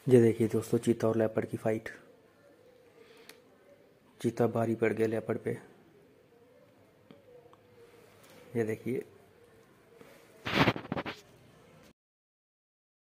ये देखिए दोस्तों, चीता और लेपर्ड की फाइट। चीता भारी पड़ गया लेपर्ड पे। ये देखिए।